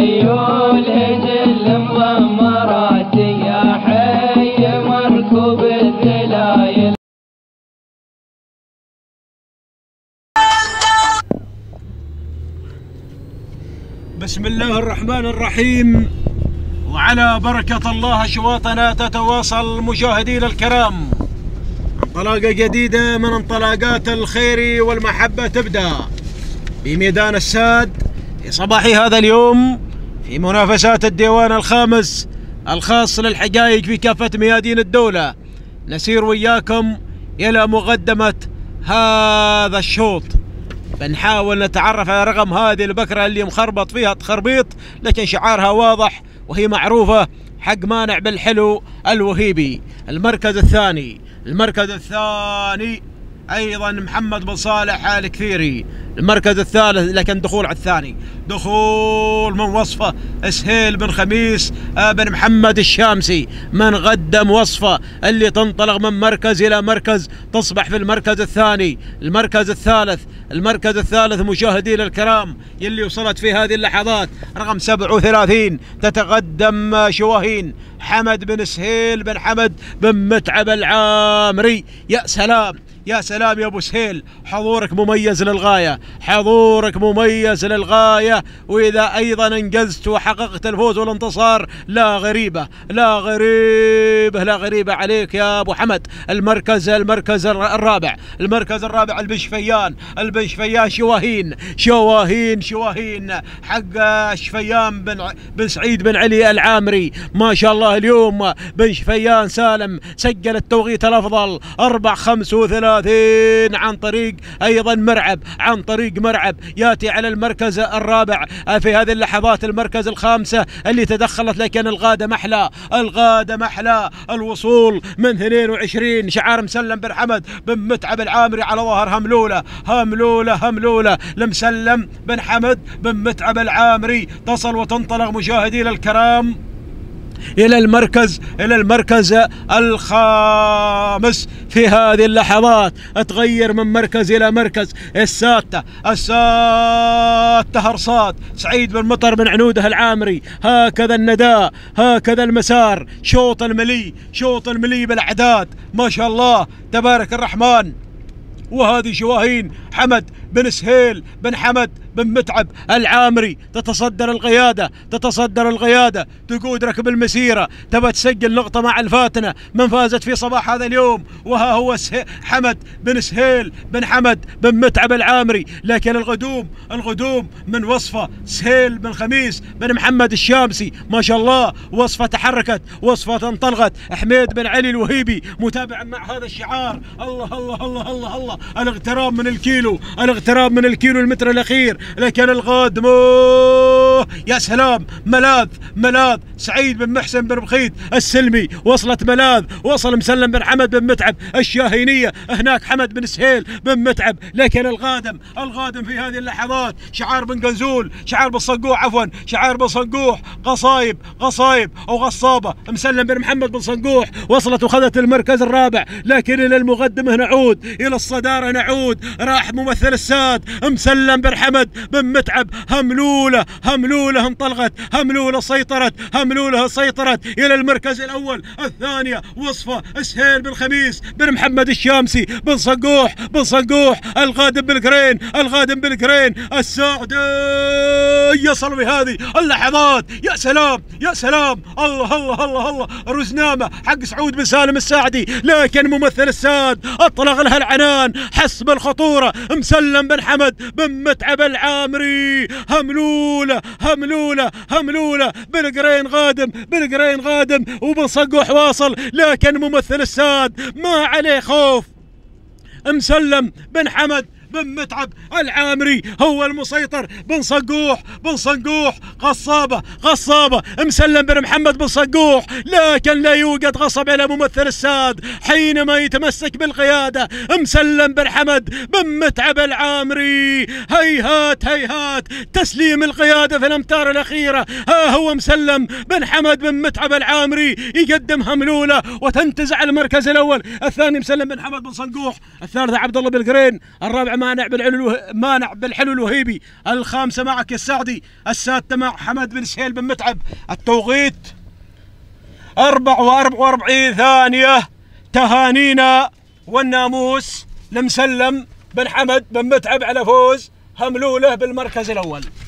خيول هجل مضمرات يا حي مركوب الذلايل. بسم الله الرحمن الرحيم، وعلى بركة الله أشواطنا تتواصل مشاهدينا الكرام. انطلاقة جديدة من انطلاقات الخير والمحبة تبدأ بميدان الساد في صباح هذا اليوم في منافسات الديوان الخامس الخاص للحقائق في كافة ميادين الدولة. نسير وياكم إلى مقدمة هذا الشوط، بنحاول نتعرف على رقم هذه البكرة اللي مخربط فيها تخربيط، لكن شعارها واضح وهي معروفة، حق مانع بالحلو الوهيبي. المركز الثاني أيضا محمد بن صالح الكثيري. المركز الثالث لكن دخول على الثاني، دخول من وصفة سهيل بن خميس بن محمد الشامسي، من قدم وصفة اللي تنطلق من مركز إلى مركز تصبح في المركز الثاني. المركز الثالث مشاهدينا الكرام يلي وصلت في هذه اللحظات رقم 37 تتقدم شواهين حمد بن سهيل بن حمد بن متعب العامري. يا سلام يا سلام يا ابو سهيل، حضورك مميز للغاية، واذا ايضا انجزت وحققت الفوز والانتصار لا غريبة عليك يا ابو حمد. المركز الرابع البنشفيان شواهين حق شفيان بن سعيد بن علي العامري. ما شاء الله اليوم بنشفيان سالم سجل التوقيت الافضل 4:35 عن طريق ايضا مرعب ياتي على المركز الرابع في هذه اللحظات. المركز الخامسة اللي تدخلت لكن الغادة محلى الوصول من 22 شعار مسلم بن حمد بن متعب العامري على ظهر هملولة لمسلم بن حمد بن متعب العامري. تصل وتنطلق مشاهدينا الكرام إلى المركز الخامس في هذه اللحظات. تغير من مركز إلى مركز. الساتة هرصات سعيد بن مطر بن عنوده العامري. هكذا النداء، هكذا المسار. شوط الملي بالأعداد، ما شاء الله تبارك الرحمن. وهذه شواهين حمد بن سهيل بن حمد بن متعب العامري تتصدر القيادة، تقود ركب المسيرة، تبى تسجل نقطة مع الفاتنة من فازت في صباح هذا اليوم، وها هو حمد بن سهيل بن حمد بن متعب العامري. لكن القدوم من وصفة سهيل بن خميس بن محمد الشامسي. ما شاء الله وصفة تحركت، وصفة انطلقت. حميد بن علي الوهيبي متابعا مع هذا الشعار. الله الاغتراب من الكيلو المتر الأخير. لكن القادم يا سلام، ملاذ سعيد بن محسن بن بخيت السلمي. وصلت ملاذ، وصل مسلم بن حمد بن متعب الشاهينية. هناك حمد بن سهيل بن متعب. لكن القادم في هذه اللحظات شعار بن قنزول، شعار بن صنقوح قصايب او غصابة مسلم بن محمد بن صنقوح. وصلت وخذت المركز الرابع. لكن الى المقدمة نعود، الى الصدارة نعود. راح ممثل الساد مسلم بن حمد بن متعب. هملولة انطلقت، هملولة سيطرت إلى المركز الأول. الثانية وصفة سهيل بن خميس بن محمد الشامسي بن صنقوح. القادم بالقرين الساعدي يصل بهذه اللحظات. يا سلام الله رزنامة حق سعود بن سالم الساعدي. لكن ممثل الساد أطلق لها العنان، حس بالخطورة. مسلم بن حمد بن متعب العامري. هملولة بالقرين غادم وبن صقوح واصل. لكن ممثل الساد ما عليه خوف. مسلم بن حمد بن متعب العامري هو المسيطر. بن صنقوح غصابة مسلم بن محمد بن صنقوح. لكن لا يوجد غصب على ممثل الساد حينما يتمسك بالقيادة مسلم بن حمد بن متعب العامري. هيهات تسليم القيادة في الأمتار الأخيرة. ها هو مسلم بن حمد بن متعب العامري يقدم هملولة وتنتزع المركز الأول. الثاني مسلم بن حمد بن صنقوح، الثالث عبد الله بالقرين، الرابع مانع بالحلو الوهيبي، الخامسة معك يا السعدي، السادسة مع حمد بن سهيل بن متعب. التوقيت 44 ثانية. تهانينا والناموس لمسلم بن حمد بن متعب على فوز هملوله بالمركز الأول.